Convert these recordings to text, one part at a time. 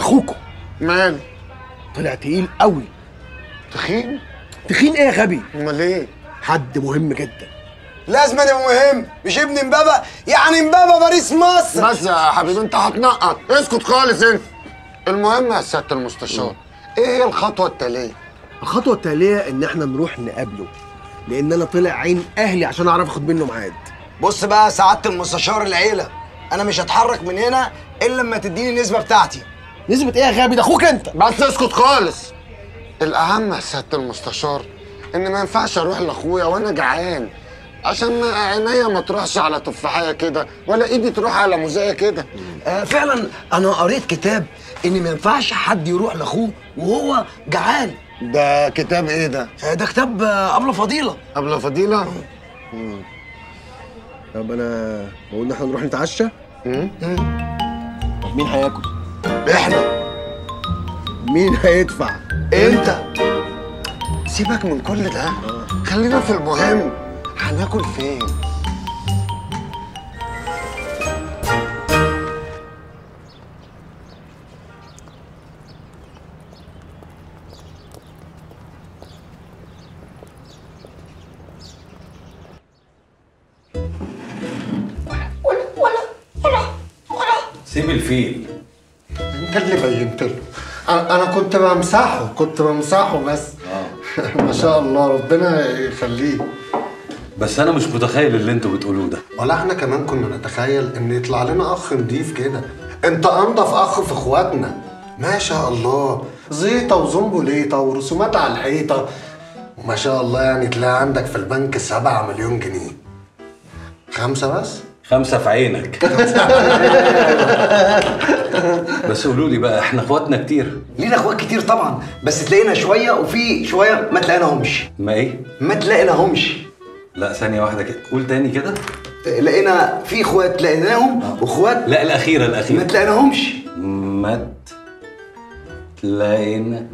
اخوكوا ماله؟ طلع تقيل قوي. تخين؟ تخين ايه يا غبي؟ امال ايه؟ حد مهم جدا. لازم يبقى مهم، مش ابن امبابة، يعني امبابة باريس مصر. بس يا حبيبي انت هتنقط، اسكت خالص انت. المهم يا سيادة المستشار، ايه هي الخطوة التالية؟ الخطوه التاليه ان احنا نروح نقابله، لان انا طلع عين اهلي عشان اعرف اخد منه ميعاد. بص بقى سعادة المستشار العيلة، انا مش هتحرك من هنا الا لما تديني النسبة بتاعتي. نسبه ايه يا غبي؟ ده اخوك انت. بس اسكت خالص. الاهم يا سيادة المستشار ان ما ينفعش اروح لاخويا وانا جعان، عشان عينيا ما تروحش على تفاحية كده ولا ايدي تروح على موزاية كده. فعلا انا قريت كتاب ان ما ينفعش حد يروح لاخوه وهو جعان. ده كتاب ايه ده؟ ده كتاب أبلة فضيلة. أبلة فضيلة؟ طب انا بقول ان احنا نروح نتعشى. طب مين هياكل؟ احنا. مين هيدفع؟ انت. سيبك من كل ده، خلينا في المهم. هناكل فين؟ سيب الفيل. انت اللي بينت له. انا كنت بمسحه بس. ما شاء الله ربنا يخليه. بس انا مش متخيل اللي انتوا بتقولوه ده. ولا احنا كمان كنا نتخيل ان يطلع لنا اخ نضيف كده. انت انضف اخ في اخواتنا. ما شاء الله، زيطه وزنبليطه ورسومات على الحيطه، وما شاء الله يعني تلاقي عندك في البنك 7 مليون جنيه. 5 بس؟ 5 في عينك. بس قولوا لي بقى، احنا اخواتنا كتير؟ لينا اخوات كتير طبعا، بس تلاقينا شويه وفي شويه ما تلاقيناهمش. ما ايه؟ ما تلاقيناهمش. لا ثانية واحدة كده، قول تاني كده. لقينا في اخوات لقيناهم واخوات لا الأخيرة ما تلاقيناهمش. ما تلاقينا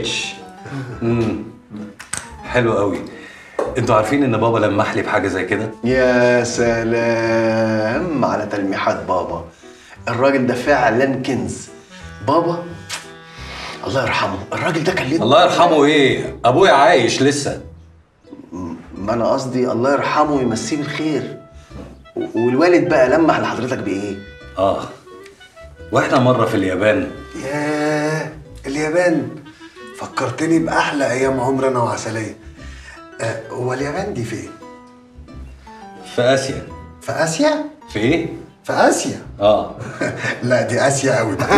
حلو قوي. انتوا عارفين ان بابا لمح لي بحاجة زي كده؟ يا سلام على تلميحات بابا، الراجل ده فعلا كنز. بابا الله يرحمه، الراجل ده كان ليه. الله يرحمه ايه؟ ابويا عايش لسه. ما انا قصدي الله يرحمه ويمسيه بالخير. والوالد بقى لمح لحضرتك بايه؟ واحنا مرة في اليابان. ياه اليابان، فكرتني بأحلى أيام عمر أنا وعسلية. هو اليابان دي فين؟ في آسيا. في آسيا؟ في ايه؟ في آسيا؟ لا دي آسيا قوي بقى.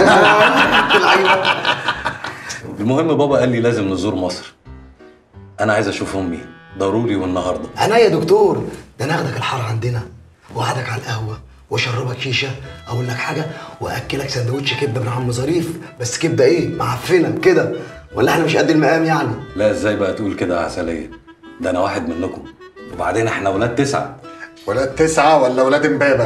المهم بابا قال لي لازم نزور مصر. أنا عايز أشوف أمي ضروري والنهارده. انا يا دكتور، ده انا اخدك الحاره عندنا واقعدك على القهوه واشربك شيشه، اقول لك حاجه واكلك سندوتش كبده من عم ظريف، بس كبده ايه؟ معفنه كده، ولا احنا مش قد المقام يعني؟ لا ازاي بقى تقول كده يا عسليه؟ ده انا واحد منكم، وبعدين احنا ولاد 9. ولاد 9 ولا ولاد امبابه؟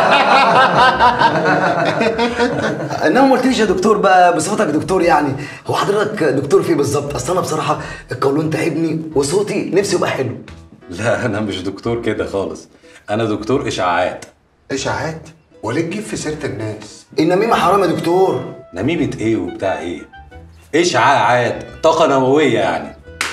انما ما قلتليش يا دكتور بقى بصفتك دكتور، يعني هو حضرتك دكتور في ايه بالظبط؟ اصل انا بصراحه القولون تعبني وصوتي نفسي يبقى حلو. لا انا مش دكتور كده خالص، انا دكتور اشاعات. اشاعات؟ وليه تجيب في سيره الناس؟ النميمه حرام يا دكتور. نميمه ايه وبتاع ايه؟ اشعاعات، طاقه نوويه يعني.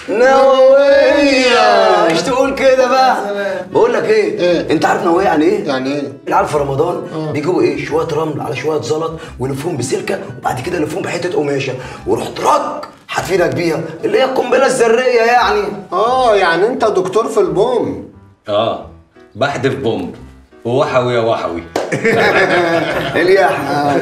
نووية مش تقول كده بقى. بقول لك ايه؟ انت عارف نووية يعني ايه؟ يعني ايه؟ العيال في رمضان بيجيبوا ايه؟ شوية رمل على شوية زلط ويلفوهم بسلكة، وبعد كده يلفوهم بحتة قماشة ويروح ترك حافينك بيها، اللي هي القنبلة الذرية يعني. يعني انت دكتور في البوم. بحدف بومب ووحوي يا وحوي. الياحة.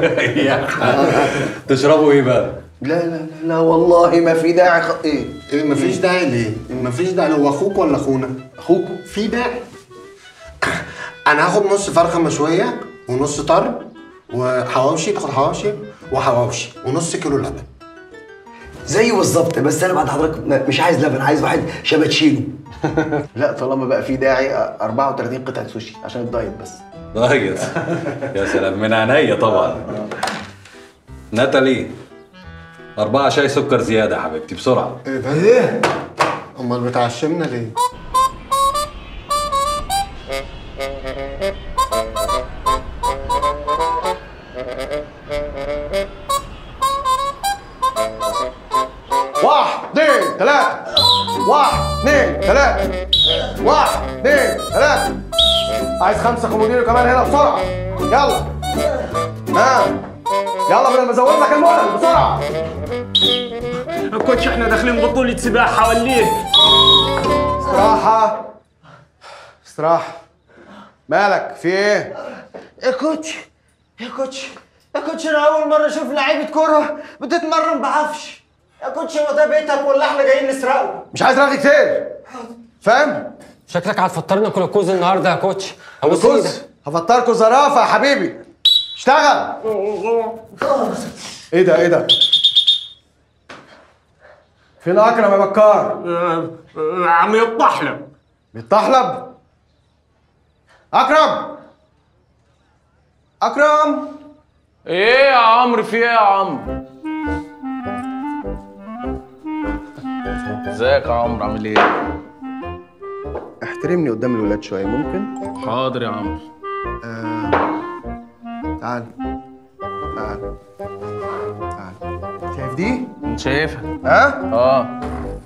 تشربوا ايه بقى؟ لا لا لا لا والله ما في داعي. ايه مفيش داعي ليه؟ مفيش داعي. هو اخوك ولا اخونا؟ اخوكوا في داعي. انا هاخد نص فرخه مشويه ونص طرب وحواوشي. تاخد حواوشي وحواوشي ونص كيلو لبن. زيه بالظبط، بس انا بعد حضرتك مش عايز لبن، عايز واحد شباتشينو. لا طالما بقى في داعي 34 قطعه سوشي عشان الدايت بس. دايت؟ يا سلام، من عينيا طبعا. ناتالي 4 شاي سكر زياده يا حبيبتي بسرعه. ايه ده؟ ايه؟ امال بتعشمنا ليه؟ عايز 5 كومودينو كمان هنا بسرعه. يلا يلا بدل ما ازود لك الملل بسرعه. كوتش احنا داخلين بطولة سباحة وليه؟ استراحه. مالك في ايه؟ يا كوتش انا اول مره اشوف لعيبه كوره بتتمرن بعفش. يا كوتش هو ده بيتك ولا احنا جايين نسرقه؟ مش عايز رغي كتير، فاهم؟ شكلك هتفطرنا كلوكوز النهارده يا كوتش. كوز هفطركوا زرافه يا حبيبي. اشتغل. ايه ده؟ فين اكرم يا بكار؟ عم يطحلب. بيتطحلب؟ اكرم ايه يا عمرو، في ايه يا عمرو؟ ازيك يا عمرو، عامل ايه؟ احترمني قدام الولاد شويه ممكن؟ حاضر يا عمرو. تعال شايف دي؟ انت شايفها؟ ها؟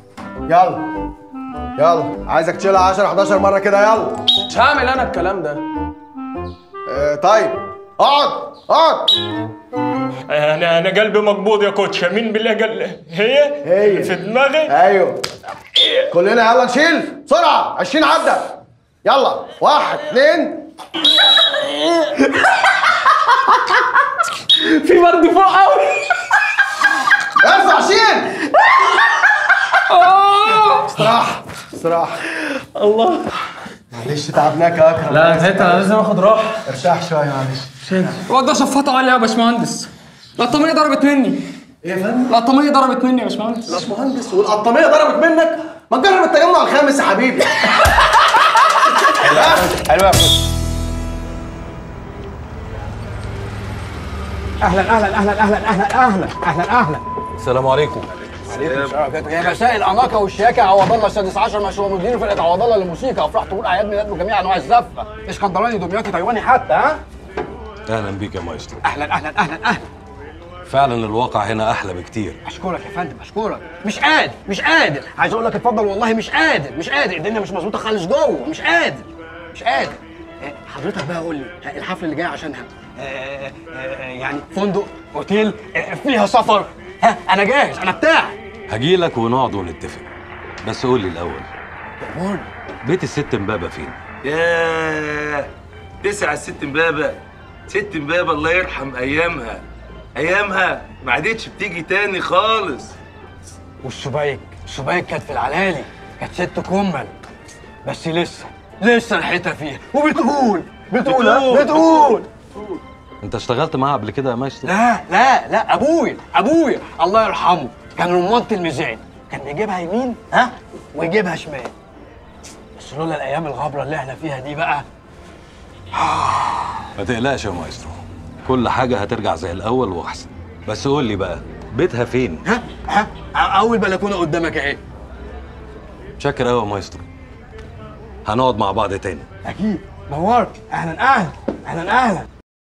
يلا عايزك تشيلها 10 11 مره كده. يلا مش هعمل انا الكلام ده. طيب اقعد. انا قلبي مقبوض يا كوتش. مين بالله قال هي في دماغي؟ ايوه كلنا يلا نشيل بسرعه. 20 عدى. يلا 1 2. في برد فوق قوي. ارفع شيل. استراحه. الله معلش تعبناك يا اكرم. لا انت لازم اخد راحه. ارتاح شويه معلش. الواد ده شفطه عليا يا باشمهندس. القطاميه ضربت مني. ايه يا فندم؟ القطاميه ضربت مني يا باشمهندس. باشمهندس والقطاميه ضربت منك؟ ما تجرب التجمع الخامس يا حبيبي. حلوه. اهلا. السلام عليكم. يا مساء الاناقه والشياكه. عوض الله السادس عشر مشروع مدير فرقه عوض الله للموسيقى. افراح طول اعياد ميلاد بجميع انواع الزفه، اسكندراني دمياطي تايواني حتى. ها اهلا بيك يا مايسترو. اهلا. فعلا الواقع هنا احلى بكتير. اشكرك يا فندم، اشكرك. مش قادر عايز اقول لك اتفضل والله. مش قادر الدنيا مش مظبوطه خالص جوه. مش قادر حضرتك بقى قول لي الحفله اللي جايه عشانها يعني فندق اوتيل فيها سفر. ها انا جاهز، انا بتاع. هجيلك ونقعد ونتفق، بس قول لي الاول بيت الست مبابه فين؟ ياه تسع الست مبابه. ست مبابه الله يرحم ايامها ما عادتش بتيجي تاني خالص. والسبايك كانت في العلالي، كانت ست كمل، بس لسه الحيطه فيها وبتقول. انت اشتغلت معاها قبل كده يا مايسترو؟ لا ابويا الله يرحمه كان رمانة الميزان. كان بيجيبها يمين ويجيبها شمال. بس لولا الايام الغبره اللي احنا فيها دي بقى. ما تقلقش يا مايسترو، كل حاجه هترجع زي الاول واحسن. بس قول لي بقى بيتها فين؟ اول بلكونه قدامك اهي. شاكر قوي يا مايسترو، هنقعد مع بعض تاني. اكيد نورت. اهلا.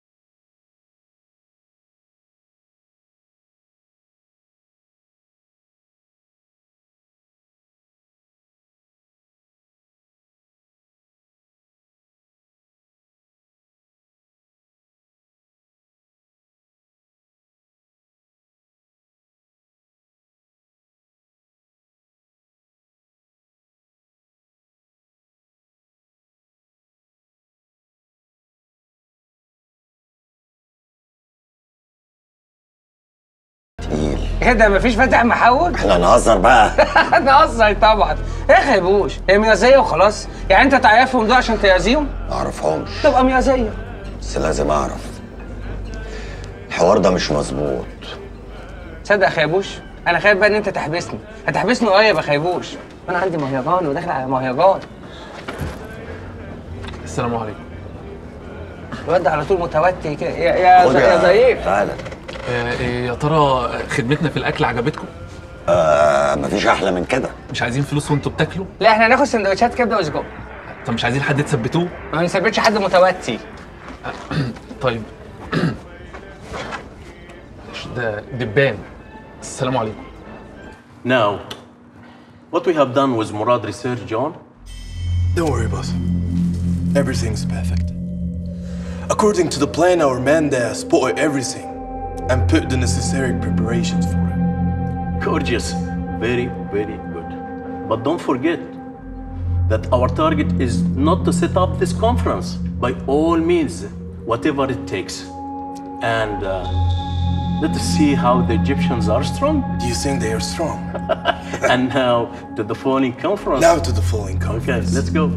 ايه ده مفيش فاتح محول؟ احنا نهزر بقى. نهزر طبعا. يا اخي بوش هي ميازيه وخلاص. يعني انت تعرفهم دول عشان تيازيهم؟ ما اعرفهمش تبقى ميازيه. بس لازم اعرف الحوار ده مش مظبوط. تصدق يا خيبوش انا خايف بقى ان انت هتحبسني قريب يا خيبوش. انا عندي مهيجان وداخل على مهيجان. السلام عليكم. الواد على طول متوتر كده. يا ظريف. تعالى. يا ترى خدمتنا في الاكل عجبتكم؟ مفيش احلى من كده. مش عايزين فلوس وانتوا بتاكلوا؟ لا احنا هناخد سندوتشات كبده وسجق. طب مش عايزين حد تثبتوه؟ ما نثبتش حد متوتر. طيب. ده دبان. السلام عليكم. Now, what we have done with Murad research, John. Don't worry boss. everything's perfect. According to the plan, our Mandas put everything and put the necessary preparations for it. Gorgeous. Very, very good. But don't forget that our target is not to set up this conference. By all means, whatever it takes. And let us see how the Egyptians are strong. Do you think they are strong? And now to the following conference. Now to the following conference. Okay, let's go.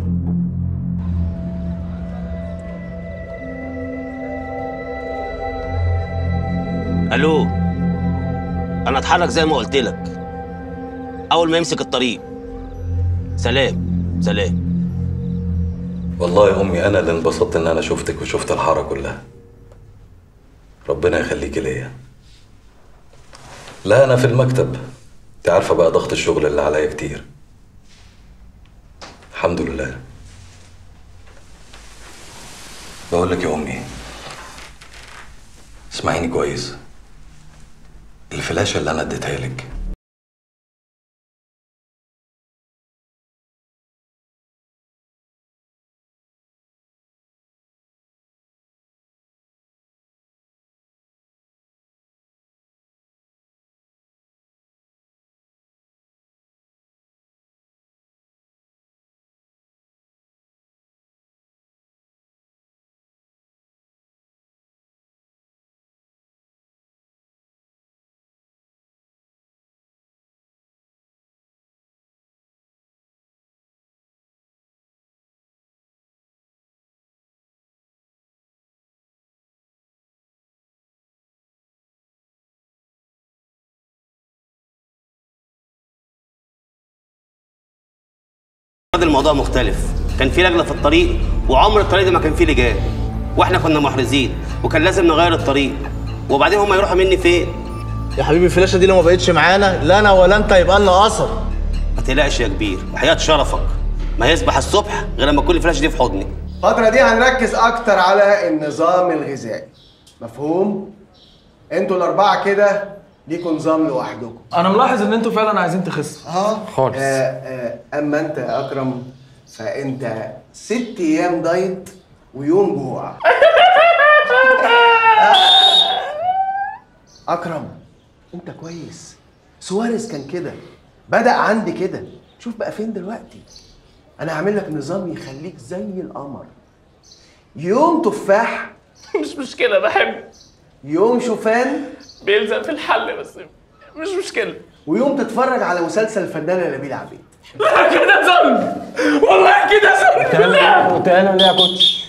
الو، انا اتحرك زي ما قلت لك اول ما يمسك الطريق. سلام سلام. والله يا امي انا اللي انبسطت ان انا شفتك وشفت الحاره كلها. ربنا يخليكي ليا. لا انا في المكتب، انت عارفه بقى ضغط الشغل اللي عليا كتير. الحمد لله. بقول لك يا امي اسمعيني كويس. الفلاشه اللي انا اديتها لك الموضوع مختلف. كان في لجنه في الطريق، وعمر الطريق ده ما كان فيه لجان، واحنا كنا محرزين وكان لازم نغير الطريق. وبعدين هم يروحوا مني فين؟ يا حبيبي الفلاشه دي لو ما بقتش معانا لا انا ولا انت يبقى لنا اثر. ما تقلقش يا كبير، وحياة شرفك ما يسبح الصبح غير لما كل الفلاشه دي في حضني. الفترة دي هنركز أكتر على النظام الغذائي. مفهوم؟ انتوا الأربعة كده ليكوا نظام لوحدكم. انا ملاحظ ان انتوا فعلا عايزين تخسوا خالص. أما أنت يا أكرم فأنت 6 أيام دايت ويوم جوع. أكرم أنت كويس. سواريز كان كده، بدأ عندي كده، شوف بقى فين دلوقتي. أنا هعمل لك نظام يخليك زي القمر. يوم تفاح مش مشكله، بحب. يوم شوفان بيلزق في الحل بس مش مشكله. ويوم تتفرج على مسلسل الفنانة نبيلة عبيد. لا كده ذنب، والله كده ذنب. وتقالوا ليه يا كوتش؟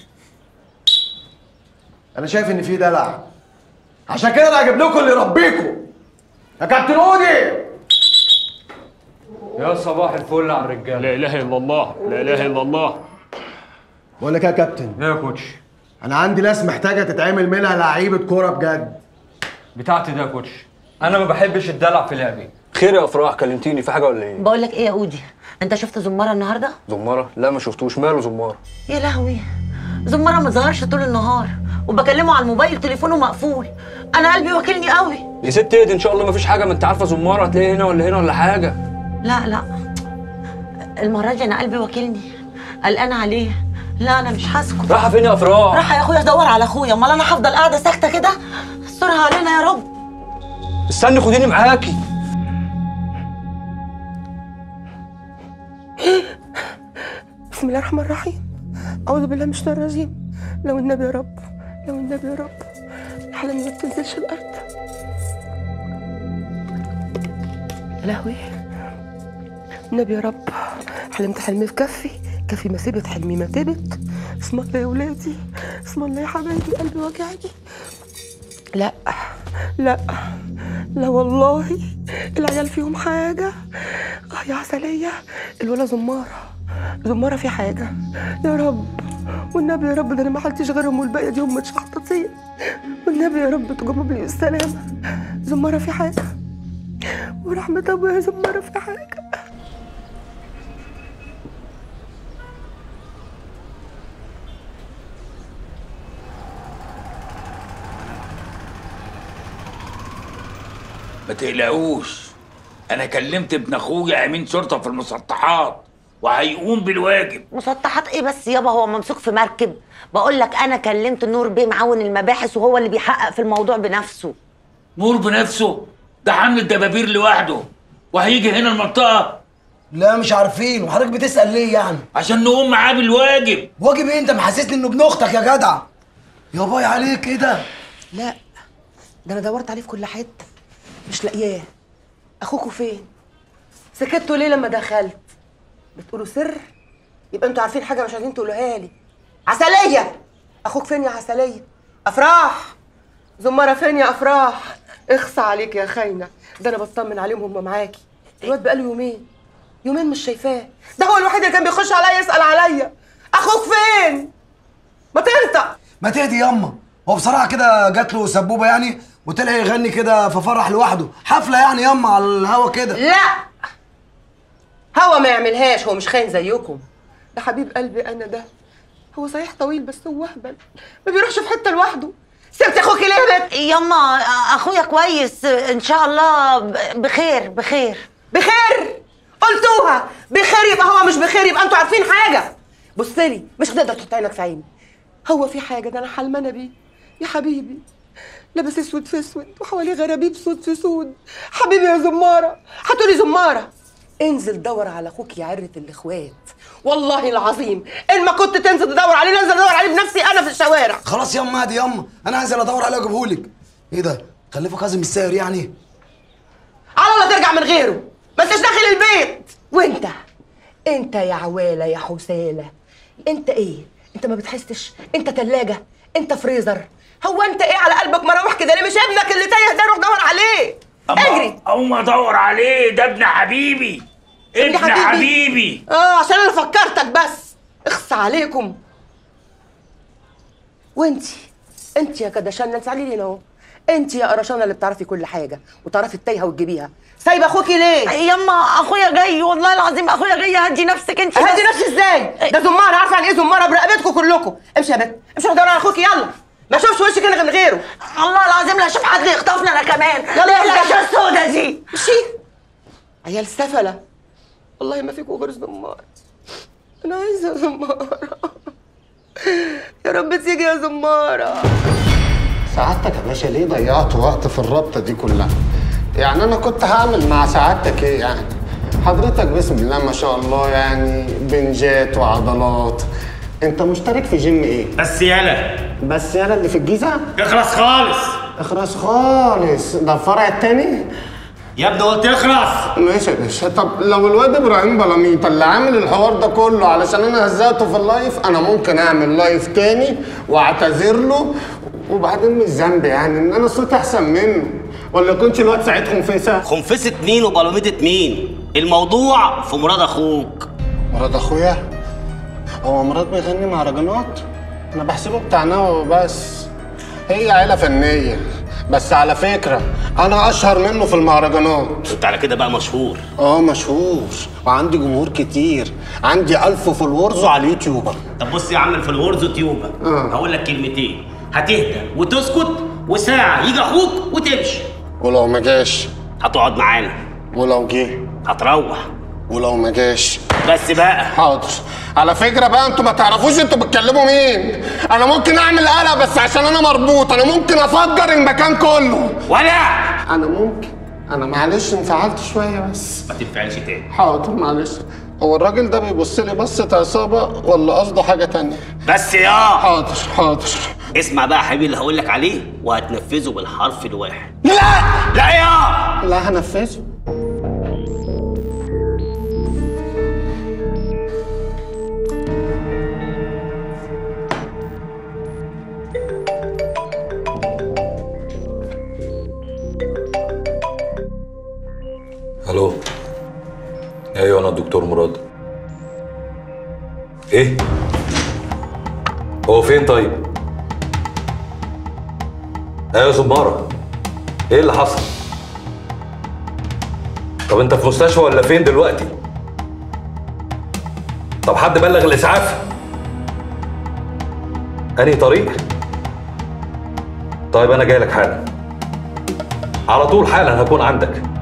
أنا شايف إن في دلع، عشان كده أنا هجيب لكم اللي يربيكم. يا كابتن أودي. يا صباح الفل على الرجاله. لا اله الا الله، لا اله الا الله. بقول لك إيه يا كابتن؟ ايه يا كوتش؟ أنا عندي ناس محتاجة تتعمل منها لعيبة كورة بجد. بتاعتي ده يا كوتش، انا ما بحبش الدلع في لعبي. خير يا افراح، كلمتيني في حاجه ولا ايه؟ بقول لك ايه يا اودي، انت شفت زماره النهارده؟ زماره؟ لا ما شفتوش. ماله زماره؟ يا لهوي، زماره ما ظهرش طول النهار وبكلمه على الموبايل تليفونه مقفول. انا قلبي واكلني قوي. يا ست اهدي ان شاء الله، ما فيش حاجه. ما انت عارفه زماره هتلاقيه هنا ولا هنا ولا حاجه. لا المره دي انا قلبي واكلني، قلقانه عليه. لا انا مش هسكت. رايحه فين يا افراح؟ رايحه يا اخويا ادور على اخويا. امال انا هفضل قاعده ساكته كده؟ استرها علينا يا رب. استني خديني معاكي. بسم الله الرحمن الرحيم. أعوذ بالله من الشيطان الرجيم. لو النبي يا رب، لو النبي يا رب، الحلم ما بتنزلش الأرض. يا لهوي، النبي يا رب، حلمت حلمي في كفي، كفي ما سبت حلمي ما تبت. اسم الله يا ولادي، اسم الله يا حبايبي، قلبي وجعني. لا لا لا والله العيال فيهم حاجة. يا عسلية، الولا زمارة في حاجة. يا رب والنبي يا رب، ده انا ما حلتش غيرهم والباقية دي هم متشحططين. والنبي يا رب تجمب لي بالسلامة. زمارة في حاجة، ورحمة ابويا زمارة في حاجة. ما تقلقوش، انا كلمت ابن اخويا امين شرطه في المسطحات وهيقوم بالواجب. مسطحات ايه بس يابا؟ هو ممسوك في مركب؟ بقول لك انا كلمت نور بيه معاون المباحث وهو اللي بيحقق في الموضوع بنفسه. نور بنفسه؟ ده حمل الدبابير لوحده وهيجي هنا المنطقه؟ لا مش عارفين. وحضرتك بتسال ليه يعني؟ عشان نقوم معاه بالواجب. واجب ايه؟ انت محسسني انه ابن اختك يا جدع. يا باي عليك ايه ده؟ لا ده انا دورت عليه في كل حته مش لاقياه. اخوكوا فين؟ سكتوا ليه لما دخلت؟ بتقولوا سر؟ يبقى انتوا عارفين حاجه مش عايزين تقولوها لي. عسليه، اخوك فين يا عسليه؟ افراح، زماره فين يا افراح؟ اخصى عليك يا خاينه، ده انا بطمن عليهم هم معاكي. الواد بقاله يومين مش شايفاه، ده هو الوحيد اللي كان بيخش عليا يسال عليا. اخوك فين؟ ما تنطق. ما تهدي ياما. هو بصراحه كده جات له سبوبه يعني وطلع يغني كده ففرح لوحده، حفله يعني ياما على الهوا كده. لا هوا ما يعملهاش، هو مش خاين زيكم. ده حبيب قلبي انا ده. هو صحيح طويل بس هو اهبل، ما بيروحش في حته لوحده. سبت اخوكي ليه يا بنت؟ ياما اخويا كويس ان شاء الله، بخير. قلتوها بخير، يبقى هو مش بخير، يبقى انتوا عارفين حاجه. بصلي، مش هتقدر تحط عينك في عيني. هو في حاجه، ده انا حلمانه بيه يا حبيبي. لابس اسود في اسود وحواليه غرابيب سود في سود. حبيبي يا زماره. هتقولي زماره؟ انزل دور على اخوك يا عرة الاخوات. والله العظيم ان ما كنت تنزل تدور عليه ننزل ادور عليه بنفسي انا في الشوارع. خلاص ياما هادي ياما، انا هنزل ادور عليه واجيبهولك. ايه ده؟ خلفه كاظم الساهر يعني؟ على الله ترجع من غيره، ما انتش داخل البيت. وانت يا عواله يا حساله، انت ايه؟ انت ما بتحسش؟ انت تلاجه؟ انت فريزر؟ هو انت ايه على قلبك مراوح كده ليه؟ مش ابنك اللي تايه ده، روح دور عليه. اجري اقوم ادور عليه، ده ابن حبيبي. ابن حبيبي. عشان انا فكرتك بس. اخص عليكم. انت يا كدشانه، انت تعالي لي هنا اهو. انت يا قرشانه اللي بتعرفي كل حاجه وتعرفي التايهه وتجيبيها. سايبه اخوكي ليه؟ ياما اخويا جاي، والله العظيم اخويا جاي. هدي نفسك انت. هدي نفسي ازاي؟ ده زماره، عارفه يعني ايه زماره؟ برقبتكم كلكم. امشي يا بنت، امشي روح دور على اخوكي يلا. ما اشوفش وشك انا من غيره. الله العظيم لا اشوف حد يخطفنا انا كمان. يلا يلا يا السودا دي. امشي عيال سفله. والله ما فيكم غير زماره. انا عايزه زماره. يا رب تيجي يا زماره. سعادتك يا باشا ليه ضيعت وقت في الرابطه دي كلها؟ يعني انا كنت هعمل مع سعادتك ايه يعني؟ حضرتك بسم الله ما شاء الله يعني بنجات وعضلات. انت مشترك في جيم ايه؟ بس يالا اللي في الجيزه؟ اخلص خالص. اخرس خالص، ده الفرع التاني؟ يا ابني قلت اخلص. ماشي يا باشا. طب لو الواد ابراهيم بلاميطه اللي عامل الحوار ده كله علشان انا هزقته في اللايف، انا ممكن اعمل لايف تاني واعتذر له، وبعدين مش ذنبي يعني ان انا صوتي احسن منه. ولا كنتش الواد ساعات خنفسه؟ خنفسه مين وبلاميطه مين؟ الموضوع في مراد اخوك. مراد اخويا؟ هو مراد بيغني مهرجانات؟ انا بحسبه بتاع نوى بس. هي عيله فنيه، بس على فكره انا اشهر منه في المهرجانات. انت على كده بقى مشهور؟ مشهور وعندي جمهور كتير، عندي 1000 فولورز على اليوتيوب. طب بص يا عم الفولورز وتيوبا، هقول لك كلمتين هتهدى وتسكت وساعه يجي اخوك وتمشي. ولو ما جاش هتقعد معانا. ولو جه هتروح. ولو ما جاش بس بقى. حاضر. على فكره بقى انتوا ما تعرفوش انتوا بتكلموا مين. انا ممكن اعمل قلق بس عشان انا مربوط، انا ممكن افجر المكان كله. ولا انا ممكن. انا معلش انفعلت شويه بس. ما تنفعلش تاني. حاضر معلش. هو الراجل ده بيبص لي بصه عصابه ولا قصده حاجه تانية؟ بس يا حاضر. اسمع بقى يا حبيبي اللي هقول لك عليه وهتنفذه بالحرف الواحد. لا يا لا هنفذه. الو. ايوه انا الدكتور مراد. ايه؟ هو فين طيب؟ ايوه زمارة. ايه اللي حصل؟ طب انت في مستشفى ولا فين دلوقتي؟ طب حد بلغ الاسعاف؟ انهي طريق؟ طيب انا جاي لك حالا. على طول حالا هكون عندك.